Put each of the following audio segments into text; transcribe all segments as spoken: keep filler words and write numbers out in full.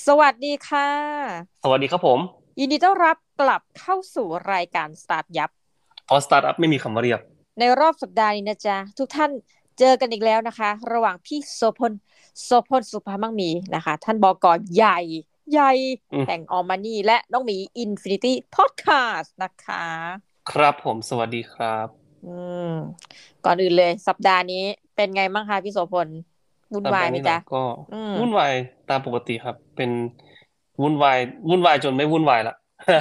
สวัสดีค่ะสวัสดีครับผมยินดีต้อนรับกลับเข้าสู่รายการสตาร์ทยับพอสตาร์ทอัพไม่มีคำว่าเรียบในรอบสัปดาห์นี้นะจ๊ะทุกท่านเจอกันอีกแล้วนะคะระหว่างพี่โสพลโสพลสุภามั่งมีนะคะท่านบกใหญ่ใหญ่อืมแห่งออมานี่และน้องหมีอินฟินิตี้พอดแคสต์นะคะครับผมสวัสดีครับอืมก่อนอื่นเลยสัปดาห์นี้เป็นไงบ้างคะพี่โสพลวุ่นสัปดาห์วายไหมจ๊ะนี้เหรอก็อืมวุ่นวายตามปกติครับเป็นวุ่นวายวุ่นวายจนไม่วุ่นวายละ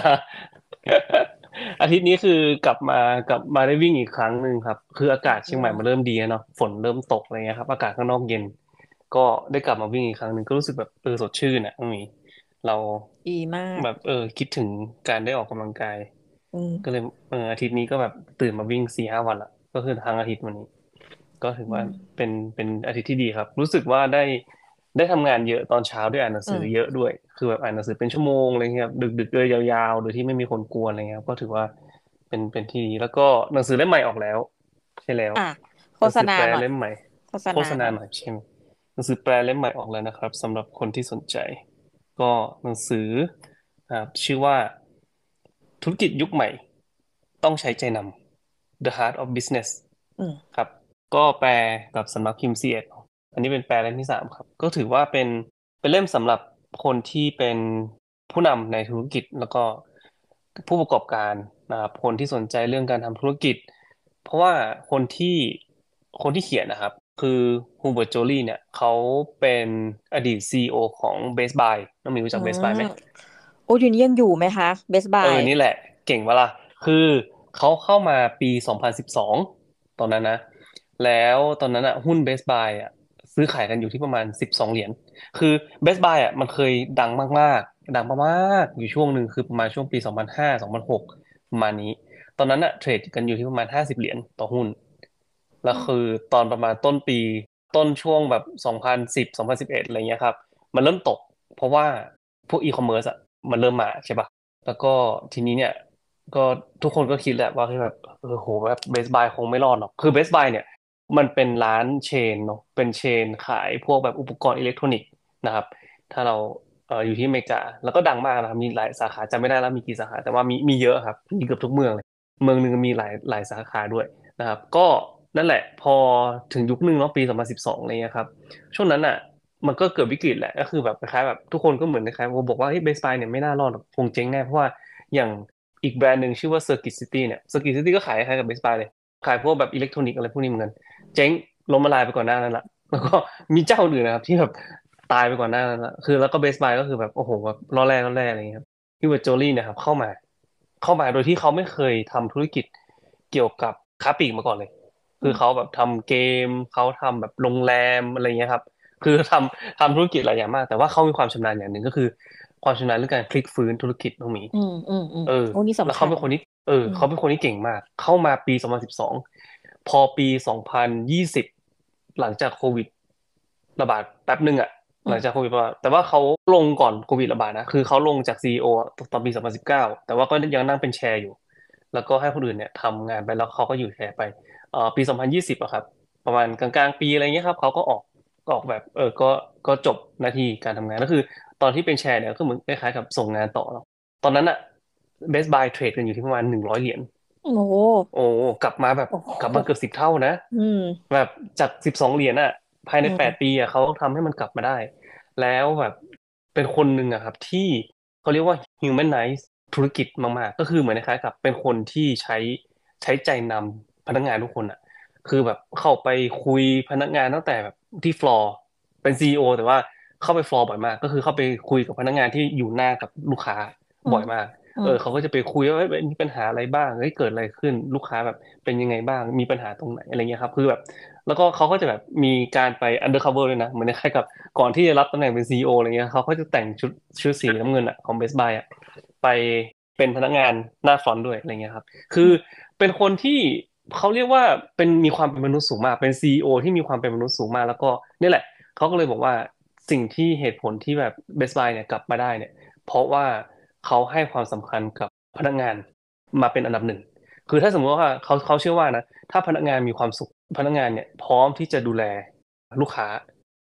อาทิตย์นี้คือกลับมากลับมาได้วิ่งอีกครั้งหนึ่งครับคืออากาศเชียงใหม่มันเริ่มดีแล้วเนาะฝนเริ่มตกอะไรเงี้ยครับอากาศข้างนอกเย็นก็ได้กลับมาวิ่งอีกครั้งหนึ่งก็รู้สึกแบบเออสดชื่นอ่ะตรงนี้เราดีมากแบบเออคิดถึงการได้ออกกำลังกายอืมก็เลยเอออาทิตย์นี้ก็แบบตื่นมาวิ่งสี่ห้าวันละก็คือทั้งอาทิตย์วันนี้ก็ถือว่าอืมเป็นเป็นอาทิตย์ที่ดีครับรู้สึกว่าได้ได้ทำงานเยอะตอนเช้าด้วยอ่านหนังสือเยอืมอะด้วยคือแบบอ่านหนังสือเป็นชั่วโมงอะไรเงี้ยครับดึกดึกเลยยาวๆโดยที่ไม่มีคนกวนอะไรเงี้ยครับก็ถือว่าเป็นเป็นที่ดีแล้วก็หนังสือเล่มใหม่ออกแล้วใช่แล้วอ่ะโฆหนังสือแปลษณาหน่อยเล่มใหม่โฆษโฆษณาณาหน่อยหน่อยใช่ไหมหนังสือแปลเล่มใหม่ออกแล้วนะครับสำหรับคนที่สนใจก็หนังสืออ่าชื่อว่าธุรกิจยุคใหม่ ต้องใช้ใจนำ The Heart of Business อืมครับก็แปลกับสำนักพิมพ์ซีเอ็ดอันนี้เป็นแปลเล่มที่สามครับก็ถือว่าเป็นเป็นเล่มสำหรับคนที่เป็นผู้นำในธุรกิจแล้วก็ผู้ประกอบการนะครับคนที่สนใจเรื่องการทำธุรกิจเพราะว่าคนที่คนที่เขียนนะครับคือฮูเบิร์ตโจลี่เนี่ยเขาเป็นอดีต ซี อี โอ ของ Best Buy น้องมีรู้อืจัก Best Buy ไหมม โอ้ยเดี๋ยวนี้ยังอยู่ไหมคะเบสบายเออนี่แหละเก่งเวล่ะคือเขาเข้ามาปีสองพันสิบสองตอนนั้นนะแล้วตอนนั้นอ่ะหุ้น Best Buy อ่ะซื้อขายกันอยู่ที่ประมาณสิบสองเหรียญคือ Best Buy อ่ะมันเคยดังมากๆดังมากๆอยู่ช่วงหนึ่งคือประมาณช่วงปีสองพันห้า สองพันหกประมาณนี้ตอนนั้นอ่ะเทรดกันอยู่ที่ประมาณห้าสิบเหรียญต่อหุ้นแล้วคือตอนประมาณต้นปีต้นช่วงแบบสองพันสิบ สองพันสิบเอ็ดอะไรเงี้ยครับมันเริ่มตกเพราะว่าพวกอีคอมเมิร์ซอ่ะมันเริ่มมาใช่ปะ แล้วก็ทีนี้เนี่ยก็ทุกคนก็คิดแหละว่าแบบเออโหแบบเบสบายคงไม่รอดหรอกคือเบสบายเนี่ยมันเป็นร้านเชนเนาะเป็นเชนขายพวกแบบอุปกรณ์อิเล็กทรอนิกส์นะครับถ้าเราเอออยู่ที่อเมริกาแล้วก็ดังมากนะครับมีหลายสาขาจำไม่ได้แล้วมีกี่สาขาแต่ว่ามีมีเยอะครับมีเกือบทุกเมืองเลยเมืองหนึ่งมีหลายหลายสาขาด้วยนะครับก็นั่นแหละพอถึงยุคหนึ่งเนาะปีสองพันสิบสองอะไรเงี้ยครับช่วงนั้นอ่ะ มันก็เกิดวิกฤตแหละก็คือแบบคล้ายๆแบบทุกคนก็เหมือนคล้ายๆบอกว่าเฮ้ยเบสบายเนี่ยไม่น่ารอดหรอกคงเจ๊งแน่เพราะว่าอย่างอีกแบรนด์หนึ่งชื่อว่า Circuit City เนี่ย Circuit City ก็ขายคล้ายกับเบสบายเลยขายพวกแบบอิเล็กทรอนิกส์อะไรพวกนี้เหมือนกันเจ๊งล้มละลายไปก่อนหน้านั้นละแล้วก็มีเจ้าอื่นนะครับที่แบบตายไปก่อนหน้านั้นละคือแล้วก็เบสบายก็คือแบบโอ้โหแบบรอดแรกรอดแรกอะไรอย่างเงี้ยครับที่ว่าโจลี่เนี่ยครับเข้ามาเข้ามาโดยที่เขาไม่เคยทำธุรกิจเกี่ยวกับค้าปลีกมาก่อนเลยคือเขาอืมแบบทำเกมเขาทำแบบโรงแรมอะไรเงี้ยครับ คือทำทำธุรกิจหลายอย่างมากแต่ว่าเขามีความชำนาญอย่างหนึ่งก็คือความชำนาญเรื่องการพลิกฟื้นธุรกิจน้องหมีอืมอืมอืมเออโอ้นี่แล้วสำคัญเขาเป็นคนที่เอออืมเขาเป็นคนที่เก่งมากเข้ามาปีสองพันสิบสองพอปีสองพันยี่สิบหลังจากโควิดระบาดแป๊บหนึ่งอะหลังจากอืมโควิดระบาดแต่ว่าเขาลงก่อนโควิดระบาดนะคือเขาลงจากซีอีโอตอนปีสองพันสิบเก้าแต่ว่าก็ยังนั่งเป็นแชร์อยู่แล้วก็ให้คนอื่นเนี่ยทำงานไปแล้วเขาก็อยู่แชร์ไปเอ่อปีสองพันยี่สิบอะครับประมาณกลางๆปีอะไรเงี้ยครับเขาก็ออก ก็ออกแบบเออก็ก็จบหน้าที่การทำงานก็คือตอนที่เป็นแชร์เนี่ยก็เหมือนคล้ายๆกับส่งงานต่อเนาะตอนนั้นอะเบสบายเทรดกันอยู่ที่ประมาณหนึ่งร้อยเหรียญโอ้โหโอ้กลับมาแบบโอ้โหกลับมาเกือบสิบเท่านะอืมแบบจากสิบสองเหรียญอะภายในแปดอืมปีอะเขาทำให้มันกลับมาได้แล้วแบบเป็นคนหนึ่งอะครับที่เขาเรียกว่า humanize ธุรกิจมากๆก็คือเหมือนคล้ายๆกับเป็นคนที่ใช้ใช้ใจนำพนักงานทุกคนอะ คือแบบเข้าไปคุยพนักงานตั้งแต่แบบที่ฟลอร์เป็นซีอีโอแต่ว่าเข้าไปฟลอร์บ่อยมากก็คือเข้าไปคุยกับพนักงานที่อยู่หน้ากับลูกค้าอืมบ่อยมากอืมเออเขาก็จะไปคุยว่าเอ้ยมีปัญหาอะไรบ้างเฮ้ยเกิดอะไรขึ้นลูกค้าแบบเป็นยังไงบ้างมีปัญหาตรงไหนอะไรเงี้ยครับคือแบบแล้วก็เขาก็จะแบบมีการไป undercover ด้วยนะเหมือนคล้ายๆกับก่อนที่จะรับตำแหน่งเป็นซีอีโออะไรเงี้ยเขาก็จะแต่งชุดชุดสีน้ำเงินอะของ Best Buy อะไปเป็นพนักงานหน้าฟรอนต์ด้วยอะไรเงี้ยครับคืออืมเป็นคนที่เขาเรียกว่าเป็นมีความเป็นมนุษย์สูงมากเป็นซีอีโอที่มีความเป็นมนุษย์สูงมากแล้วก็นี่แหละเขาก็เลยบอกว่าสิ่งที่เหตุผลที่แบบ Best Buy เนี่ยกลับมาได้เนี่ยเพราะว่าเขาให้ความสำคัญกับพนักงานมาเป็นอันดับหนึ่งคือถ้าสมมติว่าเขาเขาเชื่อว่านะถ้าพนักงานมีความสุขพนักงานเนี่ยพร้อมที่จะดูแลลูกค้า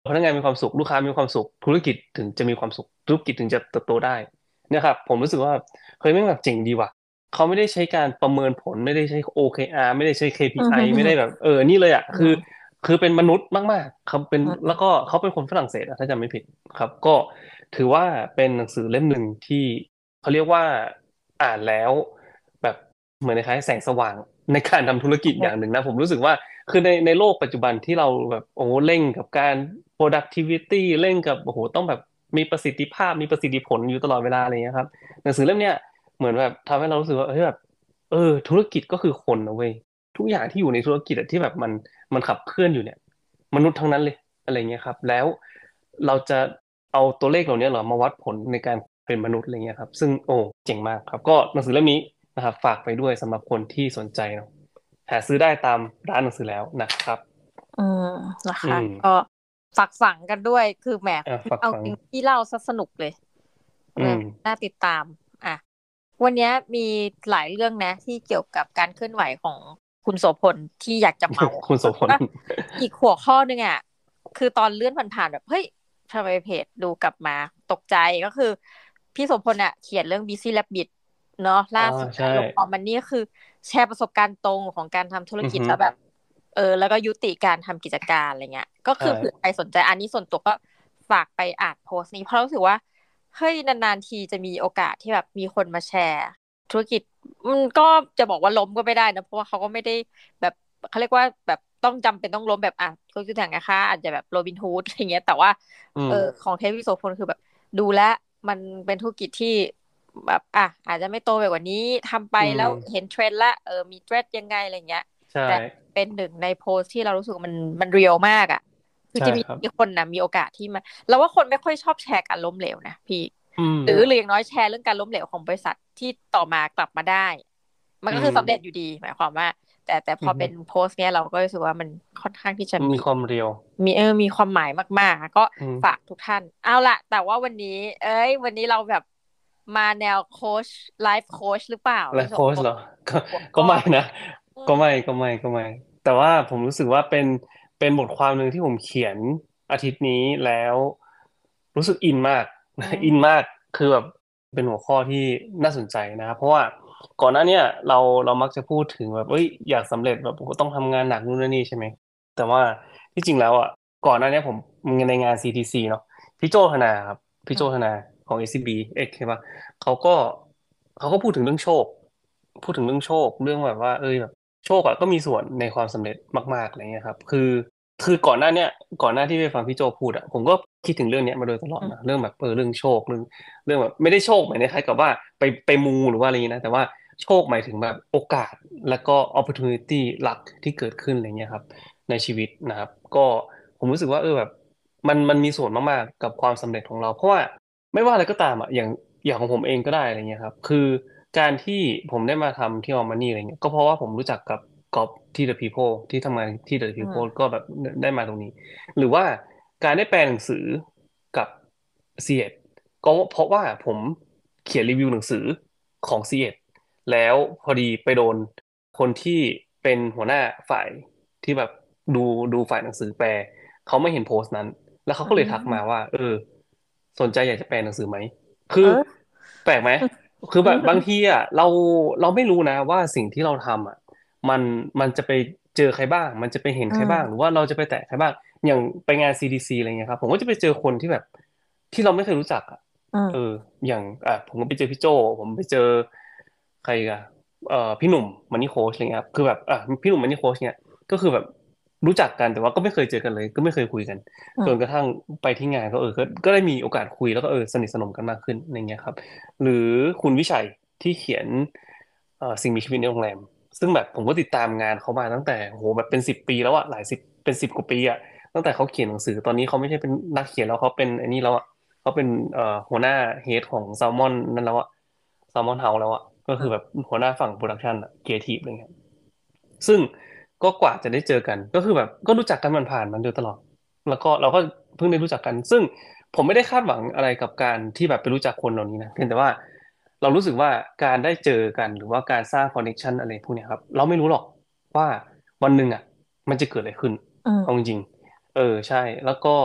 พนักงานมีความสุขลูกค้ามีความสุขธุรกิจถึงจะมีความสุขธุรกิจถึงจะเติบโตได้เนี่ยครับผมรู้สึกว่าเฮ้ยแม่งแบบเจ๋งดีว่ะเขาไม่ได้ใช้การประเมินผลไม่ได้ใช้ โอ เค อาร์ ไม่ได้ใช้ เค พี ไอ ไม่ได้แบบเออนี่เลยอ่ะคือคือเป็นมนุษย์มากๆเขาเป็นแล้วก็เขาเป็นคนฝรั่งเศสอะถ้าจำไม่ผิดครับก็ถือว่าเป็นหนังสือเล่มหนึ่งที่เขาเรียกว่าอ่านแล้วแบบเหมือนคล้ายๆแสงสว่างในการทำธุรกิจอย่างหนึ่งนะผมรู้สึกว่า คือในในโลกปัจจุบันที่เราแบบโอ้โหเร่งกับการ productivity เร่งกับโอ้โหต้องแบบมีประสิทธิภาพมีประสิทธิผลอยู่ตลอดเวลาอะไรเงี้ยครับหนังสือเล่มเนี้ยเหมือนแบบทำให้เรารู้สึกว่าเฮ้ยแบบเออธุรกิจก็คือคนนะเว้ยทุกอย่างที่อยู่ในธุรกิจอะที่แบบมันมันขับเคลื่อนอยู่เนี่ยมนุษย์ทั้งนั้นเลยอะไรเงี้ยครับแล้วเราจะเอาตัวเลขเหล่านี้เหรอมาวัดผลในการเป็นมนุษย์อะไรเงี้ยครับซึ่งโอ้เจ๋งมากครับก็หนังสือเล่มนี้นะครับฝากไปด้วยสำหรับคนที่สนใจเนาะ หาซื้อได้ตามร้านหนังสือแล้วนะครับอืมนะคะอืมก็ฝากฝังกันด้วยคือแหมอ่าฝากเอาฟังจริงที่เล่าซะสนุกเลยเอออืมน่าติดตามอ่ะวันนี้มีหลายเรื่องนะที่เกี่ยวกับการเคลื่อนไหวของคุณโสพลที่อยากจะเมาคุณโสพลก็อีกหัวข้อหนึงอ่ะคือตอนเลื่อนผ่านๆแบบเฮ้ยทำไมเพจดูกลับมาตกใจก็คือพี่โสพลอ่ะเขียนเรื่อง Busy Rabbit เนาะล่าอ่าสุดใช่ลงออกมันนี่คือแชร์ประสบการณ์ตรงของการทำธุรอือฮึกิจแล้วแบบเออแล้วก็ยุติการทำกิจการอะไรเงี้ยก็ใช่คือเผื่อใครสนใจอันนี้ส่วนตัวก็ฝากไปอ่านโพสต์นี้เพราะรู้สึกว่าเฮ้ยนานๆทีจะมีโอกาสที่แบบมีคนมาแชร์ธุรกิจมันก็จะบอกว่าล้มก็ไม่ได้นะเพราะว่าเขาก็ไม่ได้แบบเขาเรียกว่าแบบต้องจำเป็นต้องล้มแบบอ่ะก็คืออย่างนะคะอาจจะแบบโรบินฮูดอะไรเงี้ยแต่ว่าอืมเออของเทพวิโสพลคือแบบดูแลวมันเป็นธุรกิจที่ แบบอ่ะอาจจะไม่โตไปกว่านี้ทำไปอืแล้วเห็มนเทรนด์ละเออมีเทรนด์ยังไงอะไรเงี้ยใช่แต่เป็นหนึ่งในโพสต์ที่เรารู้สึกว่ามันมันเรียลมากอ่ะคือจะมีใช่ครับคนนะมีโอกาสที่มาเราว่าคนไม่ค่อยชอบแชร์การล้มเหลวนะพี่อืมหรือหรืออย่างน้อยแชร์เรื่องการล้มเหลวของบริษัทที่ต่อมากลับมาได้มันอืมก็คือสำเร็จอยู่ดีหมายความว่าแต่แต่พอืมอเป็นโพสต์เนี้ยเราก็รู้สึกว่ามันค่อนข้างที่จะมีมีความเรียวมีเออมีความหมายมากๆก็อืมฝากทุกท่านเอาล่ะแต่ว่าวันนี้เอ้ยวันนี้เราแบบมาแนวโค้ชไลฟ์โค้ชหรือเปล่าไลพี่สมพงษ์ฟ์โค้ชเหรอก็หัวก็ไม่ข้อมันนะอืมก็ไม่ก็ไม่ก็ไม่แต่ว่าผมรู้สึกว่าเป็นเป็นบทความหนึ่งที่ผมเขียนอาทิตย์นี้แล้วรู้สึกอินมากอือินมมากคือแบบเป็นหัวข้อที่น่าสนใจนะครับเพราะว่าก่อนหน้าเนี้ยเราเรามักจะพูดถึงแบบเอ้ยอยากสำเร็จแบบต้องทำงานหนักนู่นนนนี่ใช่ไหมแต่ว่าที่จริงแล้วอ่ะก่อนหน้าเนี้ยผมในงาน ซี ที ซี เนาะพี่โจธนาครับพี่อืมโจธนาของ เอ ซี บี เอ็กซ์ใช่ปะเขาก็เขาก็พูดถึงเรื่องโชคพูดถึงเรื่องโชคเรื่องแบบว่าเออแบบโชคอะก็มีส่วนในความสำเร็จมากๆอะไรเงี้ยครับคือคือก่อนหน้าเนี้ยก่อนหน้าที่ไปฟังพี่โจพูดอะผมก็คิดถึงเรื่องเนี้ยมาโดยตลอดอืมนะเรื่องแบบเออเรื่องโชคเรื่องเรื่องแบบไม่ได้โชคหมายในคล้ายกับว่าไปไปมูหรือว่าอะไรอย่างนี้นะแต่ว่าโชคหมายถึงแบบโอกาสแล้วก็ opportunity หลักที่เกิดขึ้นอะไรเงี้ยครับในชีวิตนะครับก็ผมรู้สึกว่าเออแบบมันมันมีส่วนมากๆกับความสำเร็จของเราเพราะว่า ไม่ว่าอะไรก็ตามอ่ะอย่างอย่างของผมเองก็ได้อะไรเงี้ยครับคือการที่ผมได้มาทำที่ออม n นี่อะไรเงี้ยก็เพราะว่าผมรู้จักกับกอบที่ The People ที่ทำงานที่ The อื People มก็แบบได้มาตรงนี้หรือว่าการได้แปลหนังสือกับ ซี เอ็ด ก็เพราะว่าผมเขียนรีวิวหนังสือของ ซี เอ็ด แล้วพอดีไปโดนคนที่เป็นหัวหน้าฝ่ายที่แบบดูดูฝ่ายหนังสือแปลเขาไม่เห็นโพสต์นั้น แล้วเขาอืก็เลยทักมามว่าเออสนใจอยากจะแปลหนังสือไหมคือเออแปลกไหมคือแบบบางทีอ่ะเราเราไม่รู้นะว่าสิ่งที่เราทำอ่ะมันมันจะไปเจอใครบ้างมันจะไปเห็นอืใครบ้างหรือมว่าเราจะไปแตะใครบ้างอย่างไปงาน ซี ดี ซี อะไรเงี้ยครับผมก็จะไปเจอคนที่แบบที่เราไม่เคยรู้จักอ่ะเอออืมอย่างอ่ะผมก็ไปเจอพี่โจผมไปเจอใครอีกันเอ่อพี่หนุ่มมันนี่โค้ชอะไรเงี้ยครับคือแบบอ่ะพี่หนุ่มมันนี่โค้ชเนี่ยก็คือแบบรู้จักกันแต่ว่าก็ไม่เคยเจอกันเลยก็ไม่เคยคุยกันอืมจนกระทั่งไปที่งานก็เออก็ก็ได้มีโอกาสคุยแล้วก็เออสนิทสนมกันมากขึ้นอะไรเงี้ยครับหรือคุณวิชัยที่เขียนเอ่อสิ่งมีชีวิตในโรงแรมซึ่งแบบผมก็ติดตามงานเขามาตั้งแต่โหแบบเป็นสิบปีแล้วอะหลายสิบเป็นสิบกว่าปีอะตั้งแต่เขาเขียนหนังสือตอนนี้เขาไม่ใช่เป็นนักเขียนแล้วเขาเป็นไอ้นี่แล้วอะเขาเป็นเอ่อหัวหน้าเฮดของแซลมอนนั่นแล้วอะแซลมอนเฮาแล้วอะก็คือแบบหัวหน้าฝั่งโปรดักชันอะครีเอทีฟอะไรเงี้ย ซึ่งก็กว่าจะได้เจอกันก็คือแบบก็รู้จักกันมันผ่านๆมันโดยตลอดแล้วก็เราก็เพิ่งได้รู้จักกันซึ่งผมไม่ได้คาดหวังอะไรกับการที่แบบไปรู้จักคนเหล่านี้นะเพียงแต่ว่าเรารู้สึกว่าการได้เจอกันหรือว่าการสร้างคอนเนคชันอะไรพวกเนี้ยครับเราไม่รู้หรอกว่าวันหนึ่งอ่ะมันจะเกิดอะไรขึ้นอืมเอาจริงๆเออใช่แล้วก็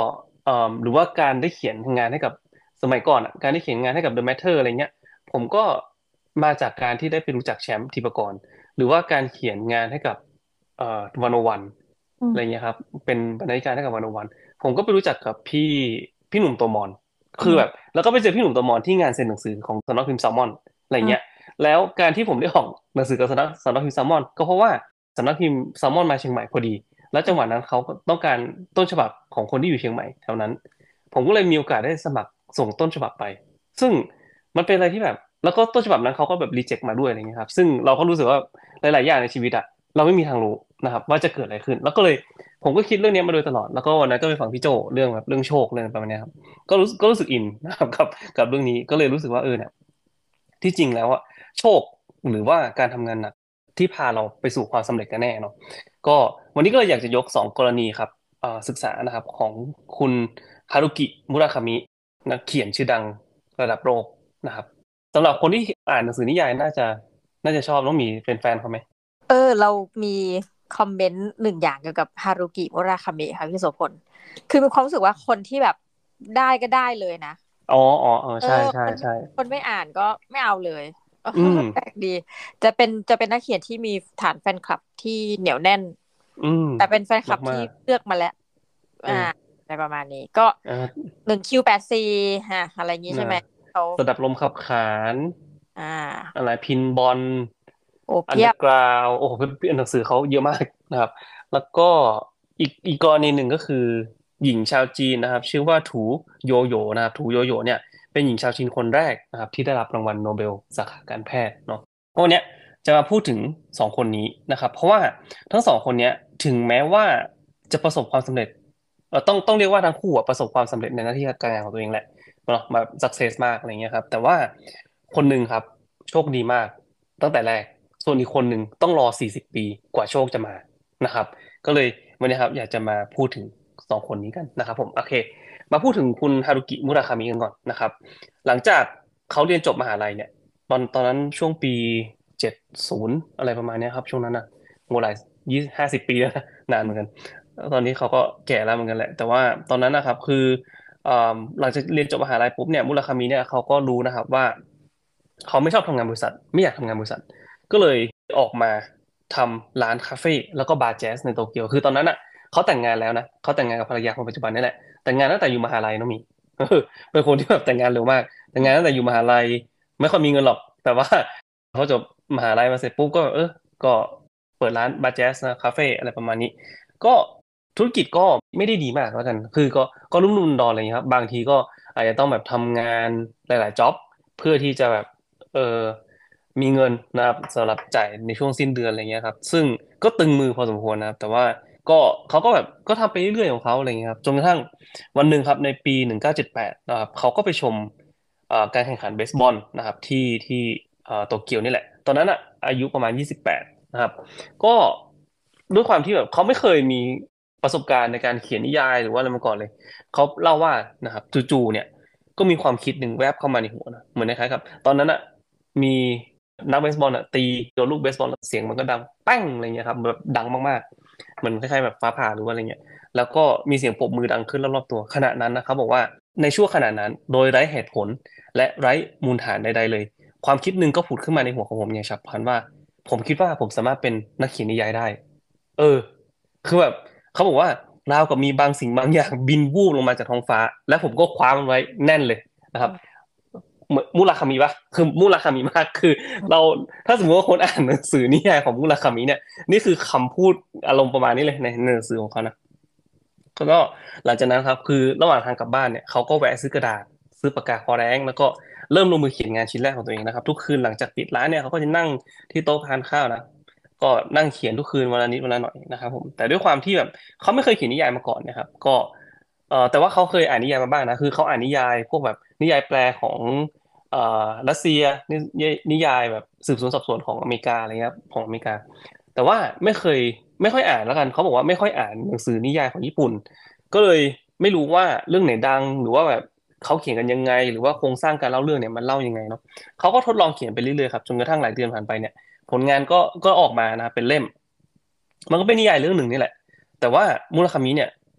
เอ่อหรือว่าการได้เขียนงานให้กับสมัยก่อนอ่ะการได้เขียนงานให้กับ The Matter อะไรเงี้ยผมก็มาจากการที่ได้ไปรู้จักแชมป์ทีปกรณ์หรือว่าการเขียนงานให้กับเอ่อวันโอวันอืมอะไรเงี้ยครับเป็นบรรณาธิการให้กับวันโอวันผมก็ไปรู้จักกับพี่พี่หนุ่มโตมอนอืมคือแบบแล้วก็ไปเจอพี่หนุ่มโตมอนที่งานเซ็นหนังสือของสำนักพิมพ์แซลมอนอะไรเงี้ยอืมแล้วการที่ผมได้ออกหนังสือกับสำนักสำนักพิมพ์แซลมอนก็เพราะว่าสำนักพิมพ์แซลมอนมาเชียงใหม่พอดี แล้วจังหวะนั้นเขาก็ต้องการต้นฉบับของคนที่อยู่เชียงใหม่แถวนั้นผมก็เลยมีโอกาสได้สมัครส่งต้นฉบับไปซึ่งมันเป็นอะไรที่แบบแล้วก็ต้นฉบับนั้นเขาก็แบบรีเจ็คมาด้วยอะไรเงี้ยครับซึ่งเราก็รู้สึกว่าหลายๆอย่างในชีวิตอะเราไม่มีทางรู้นะครับว่าจะเกิดอะไรขึ้นแล้วก็เลยผมก็คิดเรื่องนี้มาโดยตลอดแล้วก็วันนั้นก็ไปฟังพี่โจเรื่องแบบเรื่องโชคเรื่องประมาณเนี้ยครับก็รู้ก็รู้สึกอินนะครับกับกับเรื่องนี้ก็เลยรู้สึกว่าเออเนี่ยที่จริงแล้วอะโชคหรือว่าการทำงานหนักที่พาเราไปสู่ความสำเร็จกันแน่เนาะ ก็วันนี้ก็เลยอยากจะยกสองกรณีครับเอ่อศึกษานะครับของคุณฮารุกิมุราคามินักเขียนชื่อดังระดับโลกนะครับสำหรับคนที่อ่านหนังสือนิยายน่าจะน่าจะชอบน้องหมีเป็นแฟนเขาไหมเออเรามีคอมเมนต์หนึ่งอย่างเกี่ยวกับฮารุกิมุราคาเมะค่ะพี่โสพลคือมีความรู้สึกว่าคนที่แบบได้ก็ได้เลยนะอ๋ออ๋อเออเออใช่ใช่คนใช่คนไม่อ่านก็ไม่เอาเลยเอออืมแปลกดีจะเป็นจะเป็นนักเขียนที่มีฐานแฟนคลับที่เหนียวแน่นอืมแต่เป็นแฟนคลับที่มากเลือกมาแล้วอ่าๆเอออะไรประมาณนี้ก็เออหนึ่งคิวแปดซีฮะอะไรอย่างงี้ใช่นะไหมเขาสดับลมขับขานอ่อะไราพินบอลโอเพียบอันเดอร์กราวโอ้โหเป็นเป็นหนังสือเขาเยอะมากนะครับ แล้วก็อีกอีกกรณีหนึ่งก็คือหญิงชาวจีนนะครับชื่อว่าถูโยโย่นะครับถูโยโย่เนี่ยเป็นหญิงชาวจีนคนแรกนะครับที่ได้รับรางวัลโนเบลสาขาการแพทย์เนาะวันเนี้ยจะมาพูดถึงสองคนนี้นะครับเพราะว่าทั้งสองคนเนี้ยถึงแม้ว่าจะประสบความสำเร็จเอ่อต้องต้องเรียกว่าทั้งคู่อะประสบความสำเร็จในหน้าที่การงานของตัวเองแหละเนาะมาสักเซสมากอะไรเงี้ยครับแต่ว่าคนหนึ่งครับโชคดีมากตั้งแต่แรกส่วนอีกคนหนึ่งต้องรอสี่สิบปีกว่าโชคจะมานะครับ ก็เลยวันนี้ครับอยากจะมาพูดถึงสองคนนี้กันนะครับผมโอเคมาพูดถึงคุณฮารุกิมุราคามิกันก่อนนะครับหลังจากเขาเรียนจบมหาลัยเนี่ยตอนตอนนั้นช่วงปีเจ็ดศูนย์อะไรประมาณเนี้ยครับช่วงนั้นนะโมหลายยี่ห้าสิบปีแล้วนะนานเหมือนกันตอนนี้เขาก็แก่แล้วเหมือนกันแหละแต่ว่าตอนนั้นนะครับคือเอ่อหลังจากเรียนจบมหาลัยปุ๊บเนี่ยมุราคามิเนี่ยเขาก็รู้นะครับว่าเขาไม่ชอบทำงานบริษัทไม่อยากทำงานบริษัท ก็เลยออกมาทำร้านคาเฟ่แล้วก็บาร์แจ๊สในโตเกียวคือตอนนั้นอ่ะเขาแต่งงานแล้วนะเขาแต่งงานกับภรรยาคนปัจจุบันนี่แหละแต่งงานตั้งแต่อยู่มหาลัยน้องหมีเออเป็นคนที่แบบแต่งงานเร็วมากแต่งงานตั้งแต่อยู่มหาลัยไม่ค่อยมีเงินหรอกแต่ว่าเขาจบมหาลัยมาเสร็จปุ๊บก็เออก็เปิดร้านบาร์แจ๊สนะคาเฟ่อะไรประมาณนี้ก็ธุรกิจก็ไม่ได้ดีมากแล้วกันคือก็ก็รุ่มรุ่มดอนอะไรอย่างเงี้ยครับบางทีก็อาจจะต้องแบบทำงานหลายๆจ็อบเพื่อที่จะแบบเออ มีเงินนะครับสำหรับจ่ายในช่วงสิ้นเดือนอะไรเงี้ยครับซึ่งก็ตึงมือพอสมควรนะครับแต่ว่าก็เขาก็แบบก็ทำไปเรื่อยๆของเขาอะไรเงี้ยครับจนกระทั่งวันหนึ่งครับในปีหนึ่งเก้าเจ็ดแปดนะครับเขาก็ไปชมเอ่อการแข่งขันเบสบอลนะครับที่ที่เอ่อโตเกียวนี่แหละตอนนั้นอ่ะอายุประมาณยี่สิบแปดนะครับก็ด้วยความที่แบบเขาไม่เคยมีประสบการณ์ในการเขียนนิยายหรือว่าอะไรมาก่อนเลยเขาเล่าว่านะครับจู่ๆเนี่ย ก็มีความคิดหนึ่งแวบเข้ามาในหัวนะเหมือนคล้ายๆกับตอนนั้นอ่ะมีนักเบสบอลอ่ะตีโดนลูกเบสบอลแล้วเสียงมันก็ดังแป้งอะไรเงี้ยครับแบบดังมากๆเหมือนคล้ายๆแบบฟ้าผ่าหรือว่าอะไรเงี้ยแล้วก็มีเสียงปรบมือดังขึ้นรอบๆตัวขณะนั้นนะครับบอกว่าในช่วงขณะนั้นโดยไร้เหตุผลและไร้มูลฐานใดๆเลยความคิดหนึ่งก็ผุดขึ้นมาในหัวของผมอย่างฉับพลันว่าผมคิดว่าผมสามารถเป็นนักเขียนนิยายได้เออคือแบบเขาบอกว่าราวกับมีบางสิ่งบางอย่างบินวูบลงมาจากท้องฟ้าและผมก็คว้ามันไว้แน่นเลยนะครับเหมือนมุราคามิปะคือมุราคามิมากคือเราถ้าสมมติว่าคนอ่านหนังสือนิยายของมุราคามิเนี่ยนี่คือคำพูดอารมณ์ประมาณนี้เลยในในหนังสือของเขานะก็หลังจากนั้นครับคือระหว่างทางกลับบ้านเนี่ยเขาก็แวะซื้อกระดาษซื้อปากกาคอแรงแล้วก็เริ่มลงมือเขียนงานชิ้นแรกของตัวเองนะครับทุกคืนหลังจากปิดร้านเนี่ยเขาก็จะนั่งที่โต๊ะทานข้าวนะก็นั่งเขียนทุกคืนวันละนิดวันละหน่อยนะครับผมแต่ด้วยความที่แบบเขาไม่เคยเขียนนิยายมาก่อนนะครับก็ เอ่อแต่ว่าเขาเคยอ่านนิยายมาบ้างนะคือเขาอ่านนิยายพวกแบบนิยายแปลของเอ่อรัสเซียนิยนิยายแบบสืบสวนสอบสวนของอเมริกาอะไรเงี้ยครับของอเมริกาแต่ว่าไม่เคยไม่ค่อยอ่านแล้วกันเขาบอกว่าไม่ค่อยอ่านหนังสือนิยายของญี่ปุ่นก็เลยไม่รู้ว่าเรื่องไหนดังหรือว่าแบบเขาเขียนกันยังไงหรือว่าโครงสร้างการเล่าเรื่องเนี่ยมันเล่ายังไงเนาะเขาก็ทดลองเขียนไปเรื่อยๆครับจนกระทั่งหลายเดือนผ่านไปเนี่ยผลงานก็ก็ออกมานะเป็นเล่มมันก็เป็นนิยายเรื่องหนึ่งนี่แหละแต่ว่ามุราคามิเนี่ย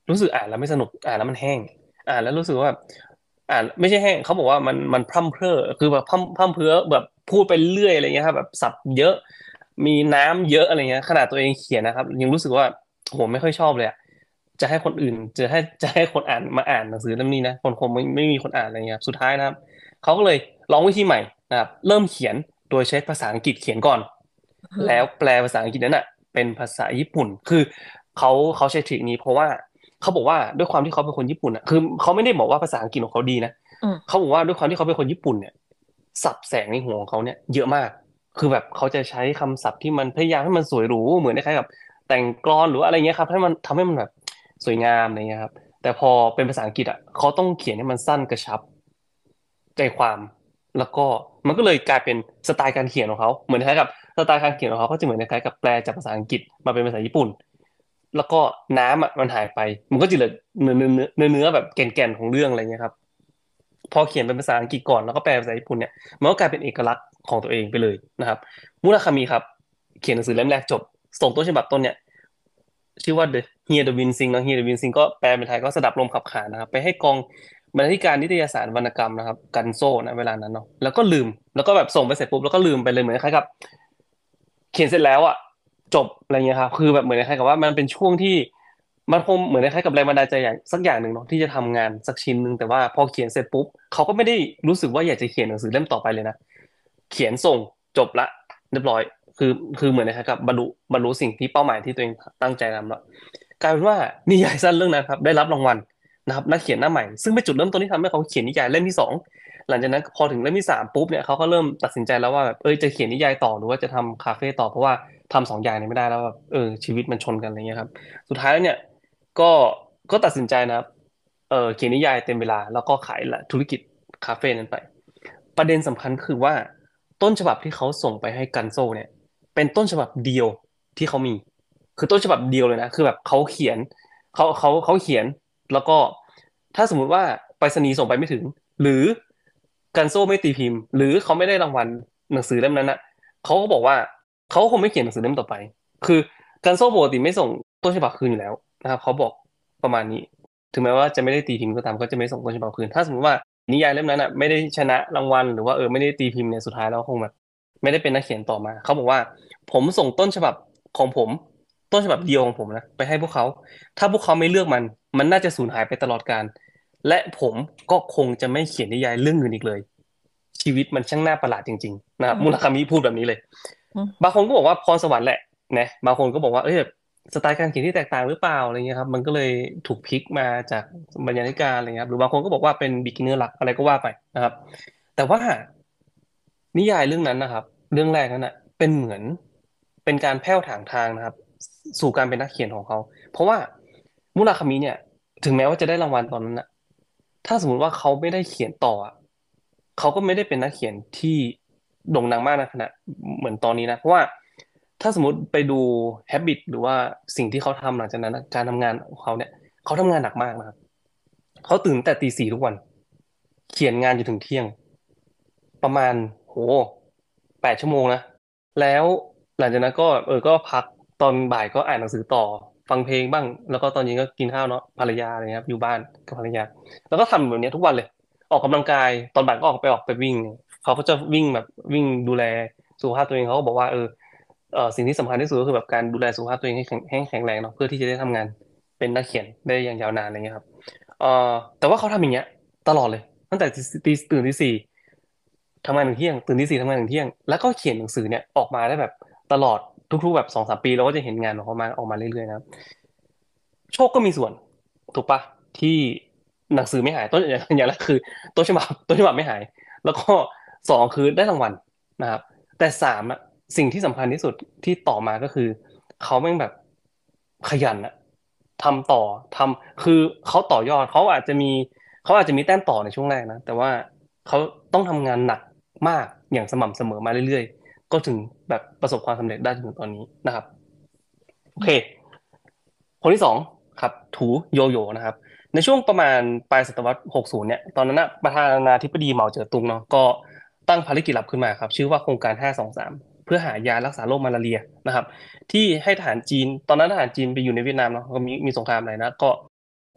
รู้สึกอ่านแล้วไม่สนุกอ่านแล้วมันแห้งอ่านแล้วรู้สึกว่าแบบอ่านไม่ใช่แห้งเขาบอกว่ามันมันพร่ำเพรื่อคือแบบพร่ำพร่ำเพรื่อแบบพูดไปเรื่อยอะไรเงี้ยครับแบบศัพท์เยอะมีน้ำเยอะอะไรเงี้ยขนาดตัวเองเขียนนะครับยังรู้สึกว่าโหไม่ค่อยชอบเลยอะจะให้คนอื่นจะให้จะให้คนอ่านมาอ่านหนังสือเล่มนี้นะคนคงไม่ไม่มีคนอ่านอะไรเงี้ยครับสุดท้ายนะครับเขาก็เลยลองวิธีใหม่นะครับเริ่มเขียนโดยใช้ภาษาอังกฤษเขียนก่อนแล้วแปลภาษาอังกฤษนั้นอ่ะเป็นภาษาญี่ปุ่นคือเขาเขาใช้ทริคนี้เพราะว่า เขาบอกว่าด้วยความที่เขาเป็นคนญี่ปุ่นอ่ะคือเขาไม่ได้บอกว่าภาษาอังกฤษของเขาดีนะอืมเขาบอกว่าด้วยความที่เขาเป็นคนญี่ปุ่นเนี่ยศัพท์แสงในหัวของเขาเนี่ยเยอะมากคือแบบเขาจะใช้คำศัพท์ที่มันพยายามให้มันสวยหรูเหมือนคล้ายๆกับแต่งกลอนหรืออะไรเงี้ยครับให้มันทำให้มันแบบสวยงามอะไรเงี้ยครับแต่พอเป็นภาษาอังกฤษอ่ะเขาต้องเขียนให้มันสั้นกระชับใจความแล้วก็มันก็เลยกลายเป็นสไตล์การเขียนของเขาเหมือนคล้ายๆกับสไตล์การเขียนของเขาก็จะเหมือนคล้ายๆกับแปลจากภาษาอังกฤษมาเป็นภาษาญี่ปุ่น แล้วก็น้ำอ่ะมันหายไปมันก็จะเหลือเนื้อเนื้อเนื้อเนื้อแบบแก่นๆของเรื่องอะไรเงี้ยครับพอเขียนเป็นภาษาอังกฤษก่อนแล้วก็แปลเป็นภาษาญี่ปุ่นเนี่ยมันก็กลายเป็นเอกลักษณ์ของตัวเองไปเลยนะครับมุราคามิครับเขียนหนังสือเล่มแรกจบส่งต้นฉบับต้นเนี่ยชื่อว่า The Hear the Wind Sing นะ Hear the Wind Sing ก็แปลเป็นไทยก็สดับลมขับขานนะครับไปให้กองบรรณาธิการนิตยสารวรรณกรรมนะครับกันโซ่นะเวลานั้นเนาะแล้วก็ลืมแล้วก็แบบส่งไปเสร็จปุ๊บแล้วก็ลืมไปเลยเหมือนคล้ายกับ เขียนเสร็จแล้วอ่ะจบอะไรเงี้ยครับคือแบบเหมือนคล้ายๆกับว่ามันเป็นช่วงที่มันคงเหมือนคล้ายๆกับแรงบันดาลใจอย่างสักอย่างหนึ่งเนาะที่จะทำงานสักชิ้นหนึ่งแต่ว่าพอเขียนเสร็จปุ๊บเขาก็ไม่ได้รู้สึกว่าอยากจะเขียนหนังสือเล่มต่อไปเลยนะเขียนส่งจบละเรียบร้อยคือคือเหมือนคล้ายๆกับบรรลุบรรลุสิ่งที่เป้าหมายที่ตัวเองตั้งใจทำแล้วกลายเป็นว่านิยายสั้นเรื่องนั้นครับได้รับรางวัลนะครับนักเขียนหน้าใหม่ซึ่งเป็นจุดเริ่มต้นที่ทำให้เขาเขียนนิยายเล่มที่สอง หลังจากนั้นพอถึงเล่มที่สามปุ๊บเนี่ยเขาก็เริ่มตัดสินใจแล้วว่าแบบเออจะเขียนนิยายต่อหรือว่าจะทำคาเฟ่ต่อเพราะว่าทำสองอย่างนี้ไม่ได้แล้วแบบเออชีวิตมันชนกันอะไรเงี้ยครับสุดท้ายแล้วเนี่ยก็ก็ตัดสินใจนะครับเออเขียนนิยายเต็มเวลาแล้วก็ขายละธุรกิจคาเฟ่นั้นไปประเด็นสำคัญคือว่าต้นฉบับที่เขาส่งไปให้กันโซเนี่ยเป็นต้นฉบับเดียวที่เขามีคือต้นฉบับเดียวเลยนะคือแบบเขาเขียนเขาเขาเขาเขียนแล้วก็ถ้าสมมุติว่าไปรษณีย์ส่งไปไม่ถึง หรือกันโซ่ไม่ตีพิมพ์หรือเขาไม่ได้รางวัลหนังสือเล่มนั้นนะเขาก็บอกว่าเขาคงไม่เขียนหนังสือเล่มต่อไปคือกันโซ่ปกติไม่ส่งต้นฉบับคืนอยู่แล้วนะครับเขาบอกประมาณนี้ถึงแม้ว่าจะไม่ได้ตีพิมพ์ก็ตามก็จะไม่ส่งต้นฉบับคืนถ้าสมมติว่านิยายเล่มนั้นอ่ะไม่ได้ชนะรางวัลหรือว่าเออไม่ได้ตีพิมพ์เนี่ยสุดท้ายแล้วคงแบบไม่ได้เป็นนักเขียนต่อมาเขาบอกว่าผมส่งต้นฉบับของผมต้นฉบับเดียวของผมนะไปให้พวกเขาถ้าพวกเขาไม่เลือกมันมันน่าจะสูญหายไปตลอดกาล และผมก็คงจะไม่เขียนนิยายเรื่องอื่นอีกเลยชีวิตมันช่างน่าประหลาดจริงๆนะครับอืมมุราคามิพูดแบบนี้เลยอืมบางคนก็บอกว่าพรสวรรค์แหละนะบางคนก็บอกว่าเอ้ยสไตล์การเขียนที่แตกต่างหรือเปล่าอะไรเงี้ยครับมันก็เลยถูกพลิกมาจากบรรณาธิการอะไรเงี้ยครับหรือบางคนก็บอกว่าเป็น beginner หลักอะไรก็ว่าไปนะครับแต่ว่านิยายเรื่องนั้นนะครับเรื่องแรกนั้นนะเป็นเหมือนเป็นการแผ่วถางทางนะครับสู่การเป็นนักเขียนของเขาเพราะว่ามุราคามิเนี่ยถึงแม้ว่าจะได้รางวัลตอนนั้นนะ ถ้าสมมุติว่าเขาไม่ได้เขียนต่ออะเขาก็ไม่ได้เป็นนักเขียนที่โด่งดังมากนะขนาดเหมือนตอนนี้นะเพราะว่าถ้าสมมติไปดู habit หรือว่าสิ่งที่เขาทำหลังจากนั้นนะการทำงานของเขาเนี่ยเขาทำงานหนักมากนะครับเขาตื่นแต่ตีสี่ทุกวันเขียนงานจนถึงเที่ยงประมาณโหแปดชั่วโมงนะแล้วหลังจากนั้นก็เออก็พักตอนบ่ายก็อ่านหนังสือต่อฟังเพลงบ้างแล้วก็ตอนเย็นก็กินข้าวเนาะภรรยาอะไรเงี้ยครับอยู่บ้านกับภรรยา แล้วก็ทำแบบเนี้ยทุกวันเลยออกกำลังกายตอนบ่ายก็ออกไปออกไปวิ่งเขาก็จะวิ่งแบบวิ่งดูแลสุขภาพตัวเองเขาก็บอกว่าเออเออสิ่งที่สำคัญที่สุดก็คือแบบการดูแลสุขภาพตัวเองให้แข็งให้แข็งแรงเนาะเพื่อที่จะได้ทำงานเป็นนักเขียนได้อย่างยาวนานอะไรเงี้ยครับเออแต่ว่าเขาทำอย่างเงี้ยตลอดเลยตั้งแต่ตีตื่นที่สี่ทำงานถึงเที่ยงตื่นที่สี่ทำงานถึงเที่ยงแล้วก็เขียนหนังสือเนี่ยออกมาได้แบบตลอดทุกๆแบบสองสามปีเราก็จะเห็นงานของเขามาออกมาเรื่อยๆนะครับ โชคก็มีส่วนถูกปะที่หนังสือไม่หายต้นอย่างอย่างแรกคือต้นฉบับต้นฉบับไม่หายแล้วก็สองคือได้รางวัลนะครับแต่สามอะสิ่งที่สำคัญที่สุดที่ต่อมาก็คือเขาแม่งแบบขยันอะทำต่อทำคือเขาต่อยอดเขาอาจจะมีเขาอาจจะมีแต้มต่อในช่วงแรกนะแต่ว่าเขาต้องทำงานหนักมากอย่างสม่ำเสมอมาเรื่อยๆก็ถึงแบบประสบความสำเร็จได้จนถึงตอนนี้นะครับโอเค คนที่สองครับถูโยโย่นะครับในช่วงประมาณปลายศตวรรษหกสิบเนี่ยตอนนั้นนะประธานาธิบดีเหมาเจ๋อตุงเนาะก็ตั้งภารกิจลับขึ้นมาครับชื่อว่าโครงการห้า สอง สามเพื่อหายารักษาโรคมาลาเรียนะครับที่ให้ทหารจีนตอนนั้นทหารจีนไปอยู่ในเวียดนามเนาะก็มีมีสงครามอะไรนะก็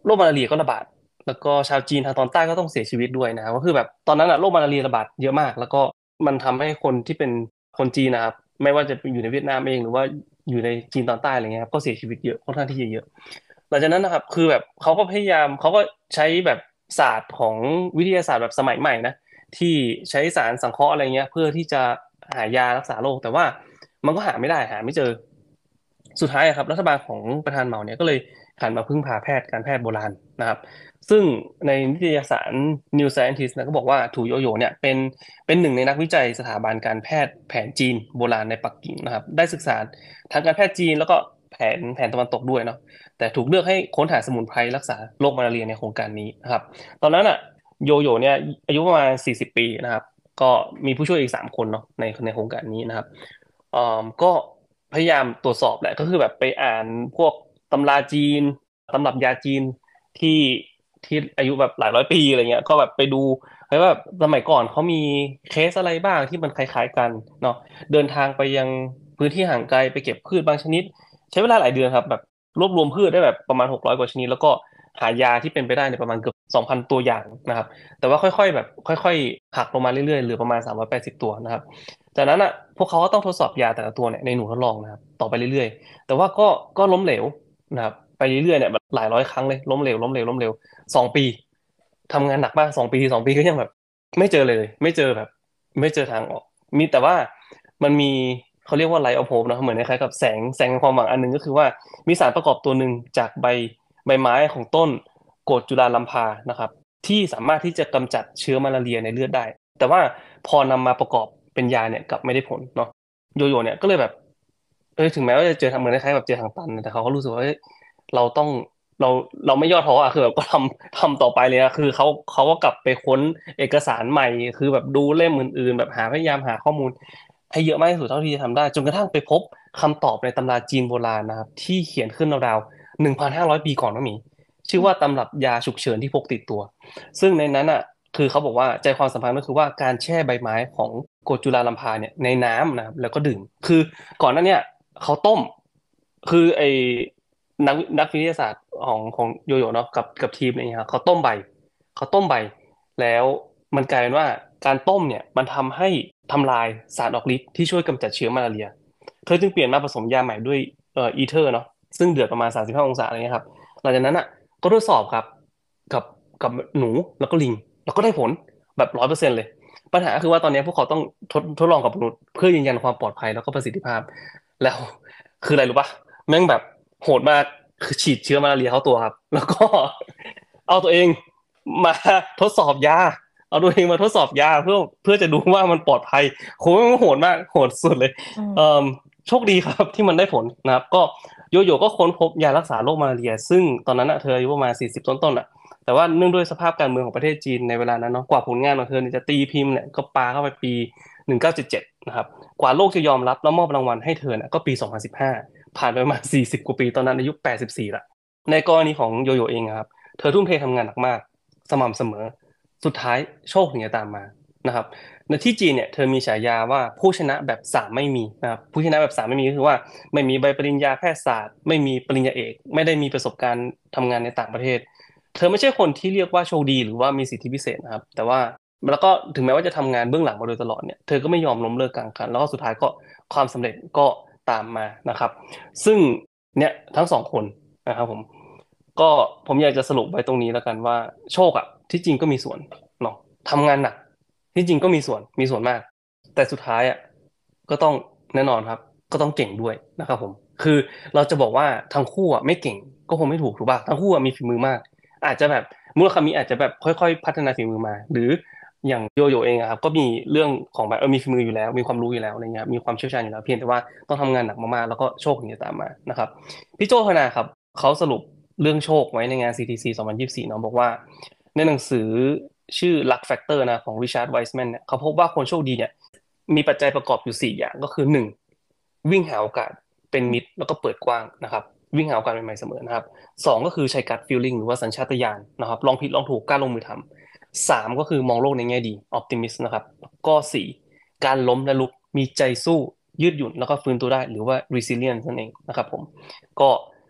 โรคมาลาเรียก็ระบาดแล้วก็ชาวจีนทางตอนใต้ก็ต้องเสียชีวิตด้วยนะครับก็คือแบบตอนนั้นอะโรคมาลาเรียระบาดเยอะมากแล้วก็มันทำให้คนที่เป็นคนจีนนะครับไม่ว่าจะอยู่ในเวียดนามเองหรือว่าอยู่ในจีนตอนใต้อะไรเงี้ยครับก็เสียชีวิตเยอะค่อนข้างที่จะเยอะหลังจากนั้นนะครับคือแบบเขาก็พยายามเขาก็ใช้แบบศาสตร์ของวิทยาศาสตร์แบบสมัยใหม่นะที่ใช้สารสังเคราะห์อะไรเงี้ยเพื่อที่จะหายารักษาโรคแต่ว่ามันก็หาไม่ได้หาไม่เจอสุดท้ายอะครับรัฐบาลของประธานเหมาเนี่ยก็เลยหันมาพึ่งพาแพทย์การแพทย์โบราณนะครับซึ่งในนิตยสาร New Scientist นะก็บอกว่าถูโยโย่เนี่ยเป็นเป็นหนึ่งในนักวิจัยสถาบันการแพทย์แผนจีนโบราณในปักกิ่งนะครับได้ศึกษาทางการแพทย์จีนแล้วก็แผนแผนตะวันตกด้วยเนาะแต่ถูกเลือกให้ค้นหาสมุนไพรรักษาโรคมาลาเรียในโครงการนี้นะครับตอนนั้นอะโยโย่เนี่ยอายุประมาณสี่สิบปีนะครับก็มีผู้ช่วยอีกสามคนเนาะในในโครงการนี้นะครับ เอ่อก็พยายามตรวจสอบแหละก็คือแบบไปอ่านพวกตำราจีนตำรับยาจีนที่ที่อายุแบบหลายร้อยปีอะไรเงี้ยก็แบบไปดูเฮ้ยว่าแบบสมัยก่อนเขามีเคสอะไรบ้างที่มันคล้ายๆกันเนาะเดินทางไปยังพื้นที่ห่างไกลไปเก็บพืชบางชนิดใช้เวลาหลายเดือนครับแบบรวบรวมพืชได้แบบประมาณหกร้อยกว่าชนิดแล้วก็หายาที่เป็นไปได้ในประมาณเกือบสองพันตัวอย่างนะครับแต่ว่าค่อยๆแบบค่อยๆหักลงมาเรื่อยๆเหลือประมาณสามร้อยแปดสิบตัวนะครับ จากนั้นอ่ะพวกเขาก็ต้องทดสอบยาแต่ละตัวเนี่ยในหนูทดลองนะครับต่อไปเรื่อยๆแต่ว่าก็ก็ล้มเหลวนะครับไปเรื่อยๆเนี่ยแบบหลายร้อยครั้งเลยล้มเหลวล้มเหลวล้มเหลวสองปีทำงานหนักมากสองปีสองปีก็ยังแบบไม่เจอเลยไม่เจอแบบไม่เจอทางออกมีแต่ว่ามันมีเขาเรียกว่าไลท์ออฟโฮปนะเหมือนคล้ายๆกับแสงแสงแห่งความหวังอันหนึ่งก็คือว่ามีสารประกอบตัวหนึ่งจากใบใบไม้ของต้นโกฏจุฬาลัมพานะครับที่สามารถที่จะกำจัดเชื้อมาลาเรียในเลือดได้ แต่ว่าพอนำมาประกอบเป็นยาเนี่ยกลับไม่ได้ผลเนาะโยโย่เนี่ยก็เลยแบบเออถึงแม้ว่าจะเจอทางเหมือนคล้ายๆแบบเจอทางตันนะแต่เขาก็รู้สึกว่าเฮ้ยเราต้องเราเราไม่ย่อท้ออ่ะคือแบบก็ทำทำต่อไปเลยนะคือเขาเขาก็กลับไปค้นเอกสารใหม่คือแบบดูเล่มอื่นๆแบบหาพยายามหาข้อมูลให้เยอะมากที่สุดเท่าที่จะทำได้จนกระทั่งไปพบคำตอบในตำราจีนโบราณนะครับที่เขียนขึ้นราวๆหนึ่งพันห้าร้อยปีก่อนนะหมีชื่อว่าตำรับยาฉุกเฉินที่พกติดตัว ซึ่งในนั้นอ่ะคือเขาบอกว่าใจความสำคัญก็คือว่าการแช่ใบไม้ของโกรดจุฬาลัมพาเนี่ยในน้ำนะครับแล้วก็ดื่มคือก่อนหน้าเนี้ยเขาต้มคือไอ้นักนักวิทยาศาสตร์ของของโยโย่เนาะกับกับทีมอะไรเงี้ยครับเขาต้มใบเขาต้มใบแล้วมันกลายเป็นว่าการต้มเนี่ยมันทำให้ทำลายสารออกฤทธิ์ที่ช่วยกำจัดเชื้อมาลาเรียเธอจึงเปลี่ยนมาผสมยาใหม่ด้วยเอ่ออีเทอร์เนาะซึ่งเดือดประมาณสามสิบห้าองศาอะไรเงี้ยครับหลังจากนั้นอ่ะก็ทดสอบครับ กับกับหนูแล้วก็ลิงแล้วก็ได้ผลแบบร้อยเปอร์เซ็นต์เลยปัญหาคือว่าตอนนี้พวกเขาต้องทดทดลองกับมนุษย์เพื่อยืนยันความปลอดภัยแล้วก็ประสิทธิภาพแล้วคืออะไรรู้ปะแม่งแบบโหดมากคือฉีดเชื้อมาลาเรียเข้าตัวครับแล้วก็เอาตัวเองมาทดสอบยาเอาตัวเองมาทดสอบยาเพื่อเพื่อจะดูว่ามันปลอดภัยโหมันโหดมากโหดสุดเลยเอ่อโชคดีครับที่มันได้ผลนะครับก็โยโย่ก็ค้นพบยารักษาโรคมาลาเรียซึ่งตอนนั้นอะเธออายุประมาณสี่สิบต้นๆอะ แต่ว่าเนื่องด้วยสภาพการเมืองของประเทศจีนในเวลานั้นเนาะกว่าผลงานของเธอเนี่ยจะตีพิมพ์เนี่ยก็ปาเข้าไปปีหนึ่งเก้าเจ็ดเจ็ดนะครับกว่าโลกจะยอมรับแล้วมอบรางวัลให้เธอเนี่ยก็ปีสองพันสิบห้าผ่านไปประมาณสี่สิบกว่าปีตอนนั้นอายุแปดสิบสี่ละในกรณีของโยโย่เองอะครับเธอทุ่มเททำงานหนักมากสม่ำเสมอสุดท้ายโชคถึงจะตามมานะครับในที่จีนเนี่ยเธอมีฉายาว่าผู้ชนะแบบสามไม่มีนะครับผู้ชนะแบบสามไม่มีก็คือว่าไม่มีใบปริญญาแพทยศาสตร์ไม่มีปริญญาเอกไม่ได้มีประสบการณ์ทำงานในต่างประเทศ เธอไม่ใช่คนที่เรียกว่าโชคดีหรือว่ามีสิทธิพิเศษนะครับแต่ว่าแล้วก็ถึงแม้ว่าจะทำงานเบื้องหลังมาโดยตลอดเนี่ยเธอก็ไม่ยอมล้มเลิกกลางคันแล้วก็สุดท้ายก็ความสำเร็จก็ตามมานะครับซึ่งเนี่ยทั้งสองคนนะครับผมก็ผมอยากจะสรุปไว้ตรงนี้แล้วกันว่าโชคอะที่จริงก็มีส่วนเนาะทำงานหนักที่จริงก็มีส่วนมีส่วนมากแต่สุดท้ายอะก็ต้องแน่นอนครับก็ต้องเก่งด้วยนะครับผมคือเราจะบอกว่าทั้งคู่อะไม่เก่งก็คงไม่ถูกถูกป่ะทั้งคู่อะมีฝีมือมาก อาจจะแบบมุราคามิอาจจะแบบค่อยๆพัฒนาฝีมือมาหรืออย่างโยโย่เองอะครับก็มีเรื่องของแบบเออมีฝีมืออยู่แล้วมีความรู้อยู่แล้วอะไรเงี้ยมีความเชี่ยวชาญอยู่แล้วเพียงแต่ว่าต้องทำงานหนักมากๆแล้วก็โชคถึงจะตามมานะครับพี่โจพนาครับเขาสรุปเรื่องโชคไว้ในงาน ซี ที ซี สองพันยี่สิบสี่เนาะบอกว่าในหนังสือชื่อ Luck Factor นะของ Richard Wiseman เนี่ยเขาพบว่าคนโชคดีเนี่ยมีปัจจัยประกอบอยู่สี่อย่างก็คือหนึ่งวิ่งหาโอกาสเป็นมิตรแล้วก็เปิดกว้างนะครับวิ่งหาโอกาสใหม่ๆเสมอนะครับ สองก็คือใช้ gut feeling หรือว่าสัญชาตญาณนะครับลองผิดลองถูกกล้าลงมือทำสามก็คือมองโลกในแง่ดี optimist นะครับก็สี่การล้มและลุกมีใจสู้ยืดหยุ่นแล้วก็ฟื้นตัวได้หรือว่า resilience นั่นเองนะครับผมก็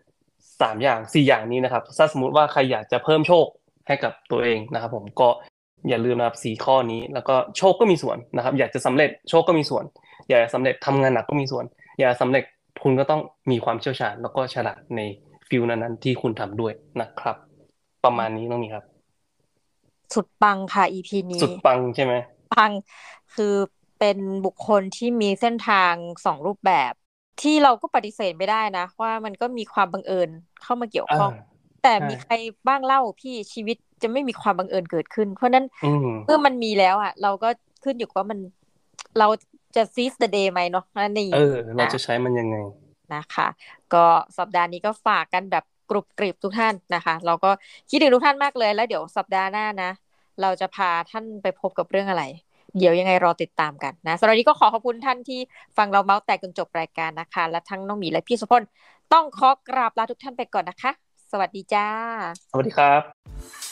สามอย่างสี่อย่างนี้นะครับถ้าสมมติว่าใครอยากจะเพิ่มโชคให้กับตัวเองนะครับผมก็อย่าลืมนะครับสี่ข้อนี้แล้วก็โชคก็มีส่วนนะครับอยากจะสำเร็จโชคก็มีส่วนอยากจะสำเร็จทำงานหนักก็มีส่วนอยากจะสำเร็จคุณก็ต้องมีความเชี่ยวชาญแล้วก็ฉลาดในฟิลนั้นๆที่คุณทำด้วยนะครับประมาณนี้ต้องมีครับสุดปังค่ะ อี พี นี้สุดปังใช่ไหมปังคือเป็นบุคคลที่มีเส้นทางสองรูปแบบที่เราก็ปฏิเสธไม่ได้นะว่ามันก็มีความบังเอิญเข้ามาเกี่ยวอ่าข้องแต่ใช่มีใครบ้างเล่าพี่ชีวิตจะไม่มีความบังเอิญเกิดขึ้นเพราะนั้นอืมเมื่อมันมีแล้วอ่ะเราก็ขึ้นอยู่กับว่ามันเราจะ seize the day ไหมเนาะนั่นนี่เออเรานะจะใช้มันยังไงนะคะก็สัปดาห์นี้ก็ฝากกันแบบกรุบกริบทุกท่านนะคะเราก็คิดถึงทุกท่านมากเลยแล้วเดี๋ยวสัปดาห์หน้านะเราจะพาท่านไปพบกับเรื่องอะไรเดี๋ยวยังไงรอติดตามกันนะสำหรับวันนี้ก็ขอขอบคุณท่านที่ฟังเราเมาส์แตกจนจบรายการนะคะและทั้งน้องหมีและพี่สุพลต้องขอกราบลาทุกท่านไปก่อนนะคะสวัสดีจ้าสวัสดีครับ